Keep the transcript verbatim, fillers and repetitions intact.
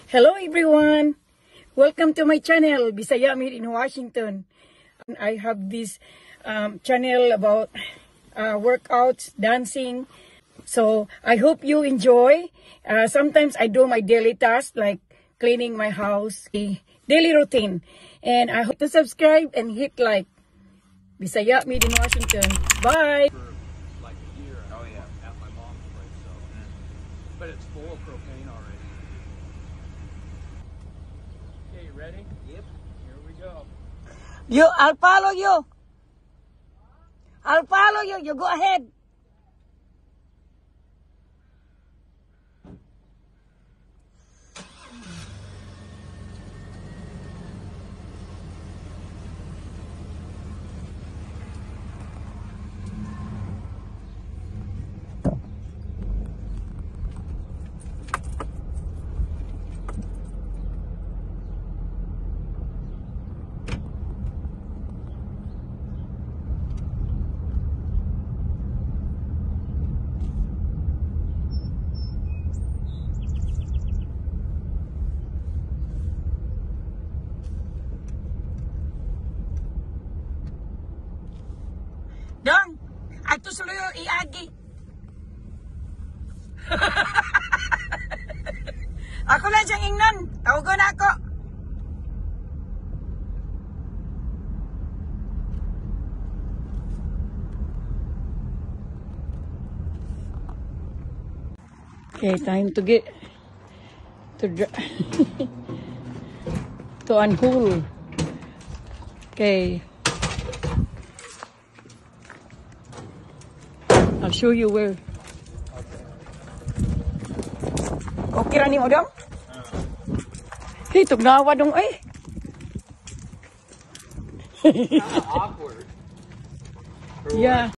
Hello everyone! Welcome to my channel, Bisaya here in Washington. I have this um, channel about uh, workouts, dancing. So I hope you enjoy. Uh, sometimes I do my daily tasks like cleaning my house, a daily routine. And I hope to subscribe and hit like. Bisaya made in Washington. Bye! For like a year, oh yeah, at my mom's place, so. But it's full of propane already. Okay, you ready? Yep. Here we go. You, I'll follow you. I'll follow you. You go ahead. Dong, ato suluyo iagi. Ako lang siyang ingnon. Tawagon ako. Okay, time to get to to unhole. Okay. I'll show you where. Okay ra ni mo dong? Hey, tugnawa dong ay. Kind of awkward. Yeah.